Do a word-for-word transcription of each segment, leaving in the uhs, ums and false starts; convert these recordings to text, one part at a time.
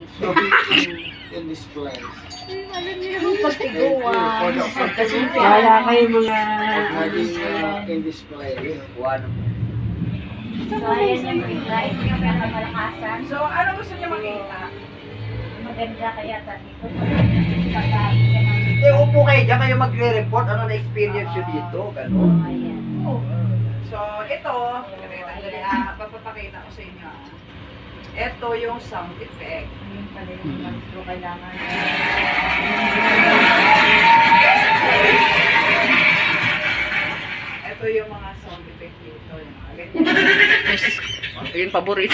So, in, in this place. Alam niyo naman pagtiguan. Kaya kayo mga... Naging uh, in this place. One. So, ayan yung right, yung pinakamalakas. So, ano gusto niya makita? Maganda kaya dito. Eh, upo kayo dyan, kayo magre-report. Ano na-experience nyo dito? Ganun. Ayan. So, ito, uh, papapakita ko sa inyo. Ito yung sound effect. Ayun pala yung gusto kailangan. Ito yung mga sound effect dito. Yung mga ganyan. Ito yung paborito.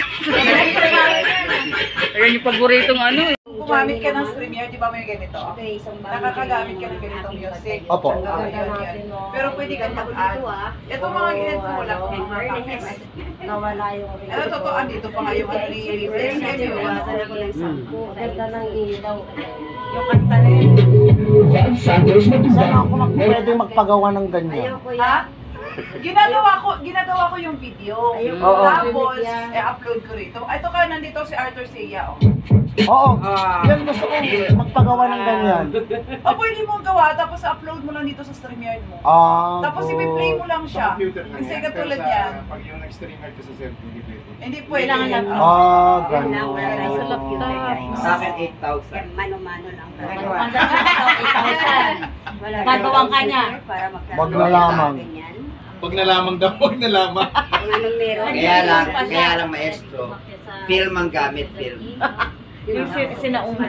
Ayan yung paboritong ano eh. Kung gumamit ka ng StreamYard, di ba may ganito? Okay, isang bagay. Nakakagamit ka ng ganitong music. Opo. Ah, yun, yun. Pero pwede ka mag-add. Ito mga ginagawa ko lang. Nawala yung rin. Ano totoo, andito pa nga yung ano ni Reverse. Iwasan ako ng sampu. Ganda ng ilaw. Yung kanta rin. Saan ako mag pwede magpagawa ng ganyan? Ayoko Ha? yan. Ginagawa ko, ginagawa ko yung video. Ayun. Oo. Tapos, i-upload ko rito. Ito ka, nandito si Arthur Seiya. Oh. Oo. Yan gusto ko. Magpagawa ng ganyan. O, pwede mong gawa, tapos upload mo lang dito sa StreamYard mo. Ah, Tapos i-play mo lang siya. Kasi katulad yan. Pag yung nag-streamer ka sa cellphone, hindi pwede. Hindi pwede. Kailangan lang. Ah, Sa ganun. laptop. Sa akin, eight thousand. Mano-mano lang. Ang eight thousand. Gagawang kanya. Para Wag na lamang. Pag nalamang daw, pag nalamang. Kung anong meron. Kaya lang, kaya lang maestro. Film ang gamit, film. Yung sinauna.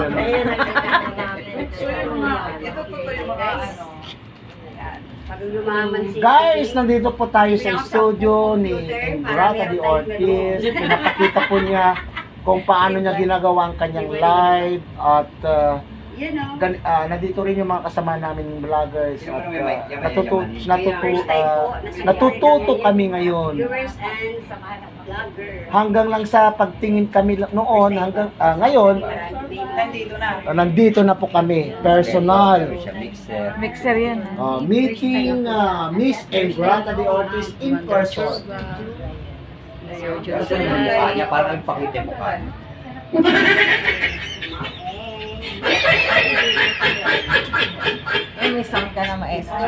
So yung mga, ito totoo yung mga ano. Ayan. Pag lumaman si Guys, nandito po tayo sa studio ni Engrata de Ortiz. Pinapakita po niya kung paano niya ginagawa ang kanyang live at uh, Yan o. gan, uh, nandito rin yung mga kasama namin vloggers at uh, natutu natutu uh, natututo kami ngayon. Viewers and vlogger. Hanggang lang sa pagtingin kami noon hanggang uh, ngayon Nandito na. uh, nandito na po kami personal. Mixer. Mixer yan. Uh, meeting uh, Miss Engrata de Ortiz in person. Kasi yung mukha niya, parang pakita yung mukha niya. Eh, may sound ka na maestro.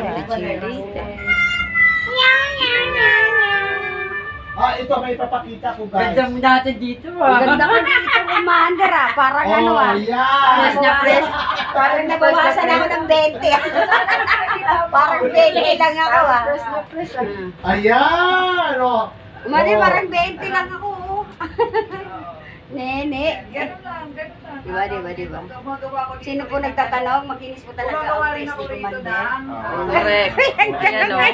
Ah, ito may papakita ko guys. Ganda mo natin dito ah. Ganda ko dito commander ah. Parang ano Oh, ah. yeah. Press na press. Parang nabawasan ako ng twenty. Parang twenty lang ako ah. Press na press ah. Ayan, oh. Umali Oh. parang twenty lang ako. oh. Nene. Ganun lang, ganun lang. Diba, diba, diba? Gumagawa ko dito. Sino po nagtatanong? Makinis po talaga Gumagawa ang rin press ako ni dito commander. ng... Correct. Ayan o.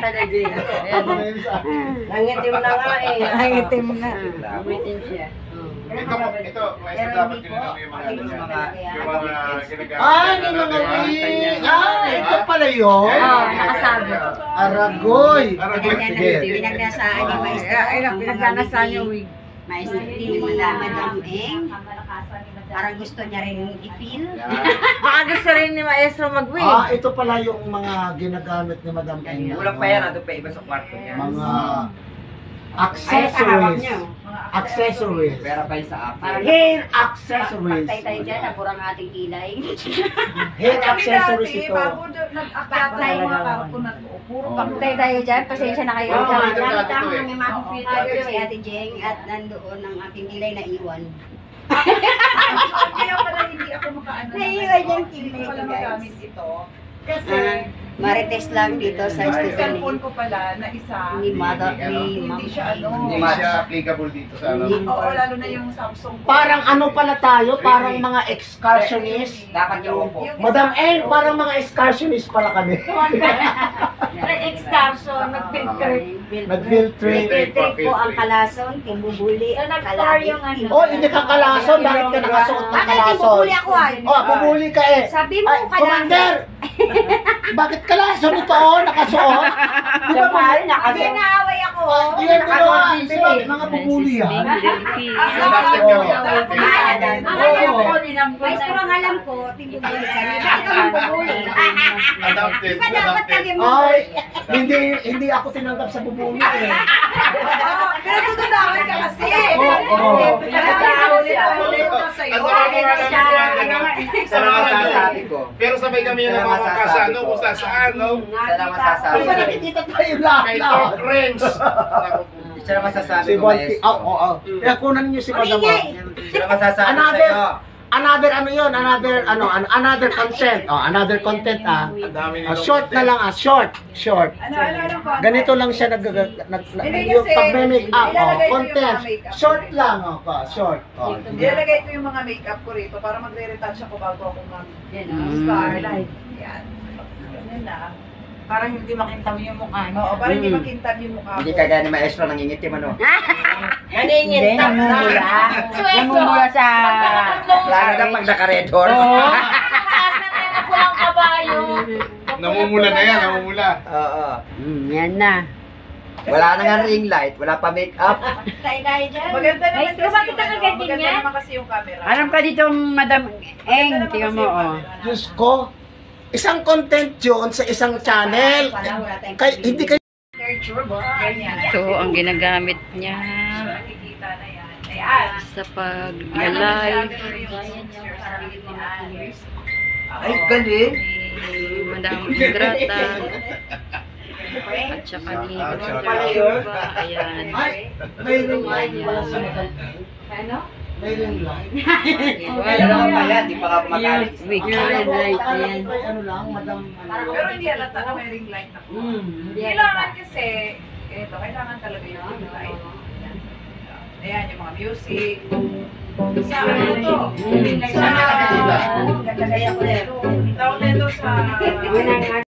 Nangitim na nga eh. Nangitim na. Umitin siya. Ito, ito, maestro, dapat tinanong mo yung mga, ano niya, yung mga ginagamit. Ah, niya yung na mga dati, wing. ha? Ah, ito pala yun. Oo, nakasabi. Aragoy. Aragoy. Sige. Pinagnasaan ni Maestro. Ay, pinagnasaan yung wig. Maestro ni Madam Eng. Parang gusto niya rin i-feel. Baka gusto rin ni maestro mag-wig. Ah, ito pala yung mga ginagamit ni Madam Eng. Kulang pa yan, ando pa iba sa kwarto niya. Mga accessories. Accessories. Pera pa yung sa akin. Hair accessories. Pagtay tayo dyan, napurang ating kilay. Hair Kami accessories dati, ito. bago do- nag-akyat na yung mga karupunan ko, puro Pagtay tayo dyan, pasensya na kayo. Oo, Gamit ito dati lang to eh. may mga computer si Ate Jeng at nandoon ang aking kilay na iwan. Kaya pala hindi ako makaano. Naiiwan yung Hindi kilay ko pala ko, guys. magamit ito. Kasi, Marites lang dito sa yung studio cellphone ko pala na isa, ni Mother hindi ni Ma'am. siya ano. Hindi siya applicable dito sa ano. Oo, lalo na yung Samsung ko. Parang ano pala tayo? Parang mga excursionist. Dapat yung upo. Madam Eng, parang mga excursionist pala kami. Nag-excursion, nag-field trip. Nag-field trip. Field trip po ang Kalason, Timbubuli, nag-tour yung ano. Oh, hindi ka kalason. Bakit ka nakasuot ng Bakit kalason? Timbubuli ako ay? Oh, bubuli ka eh. Sabi mo, Ay, Commander! Bakit kalason ito oh, nakasuot? Di ba ba? Hindi naaway ako. Hindi yan ginawa. Di ba mga bubuli yan? Dapat Oo. kami. Maestro ang alam ko, Timbubuli ka. Bakit ka mabubuli? Adapted. Di ba dapat Adapted. sabi mo? Ay, hindi hindi ako tinanggap sa bubuli eh. Oo, pero tutudawan ka kasi. Oo, oo. Kaya ulit ulit ko sa'yo. Ang sarap nga lang siya. naman, ano, Isa lang masasabi ko. pero sabay kami yung Isa lang napapangka sa masasabi ano, ko. kung saan saan, no? Isa lang masasabi Di ba ko. nakikita tayo lahat? Kay Doc Renz. Isa lang masasabi Si ko, Bonti. maestro. Oo, oo. Kaya kunan niyo si Madam. oh. Isa lang masasabi ko Another, sa'yo. another ano yun, another, ano, an- another content. Oh, another content ah. Ang dami Ah, nilong short na lang ah, short, short. Ano, ano, anong content? Ganito lang siya nag, nag, nag, nag Hindi yung kasi, pag-make up, oh, ilalagay ko yung content. mga makeup. Short lang, oh, pa, short. Oh. Ilalagay ko yung mga makeup ko rito para magre-retouch ako bago ako mag starlight. Yan. Ganyan na. Parang hindi makita mo yung mukha niya. Oo, para hindi makintab yung mukha ko. Hindi kagaya ni maestro, nangingitim ano. Hindi, namumula. Namumula sa... Lalo na pag naka-red horse. Walang kabayo. Namumula na yan, namumula. Oo. Hmm, yan na. Wala na nga ring light, wala pa make-up. Maganda naman Maestro, kasi bakit yung, ang ano, gaganti maganda niya? naman kasi yung camera. Alam ka dito, Madam Maganda Eng, naman tingnan kasi mo, yung oh. camera. Diyos ko, isang content yun sa isang channel. Kay, hindi kayo Ganyan. Ito ang ginagamit niya Nakikita na yan. Ayan. sa Ayan, pag-live Ay, galing. ni Madam Ingrata at saka ni Mister Silva. Ayan. Ay, may ring light pala sa Madam. Ano? May ring light. Wala naman pa yan, di pa ka kumakalis. Wait, Kaya ko, light akala yan. ko, ano lang, Madam, ano. Pero hindi halata na may ring light ako. Hmm. Kailangan kasi, ito, kailangan talaga yung ring light. Ayan, yung mga music. Sa ano to? Sa... Tawag nito sa...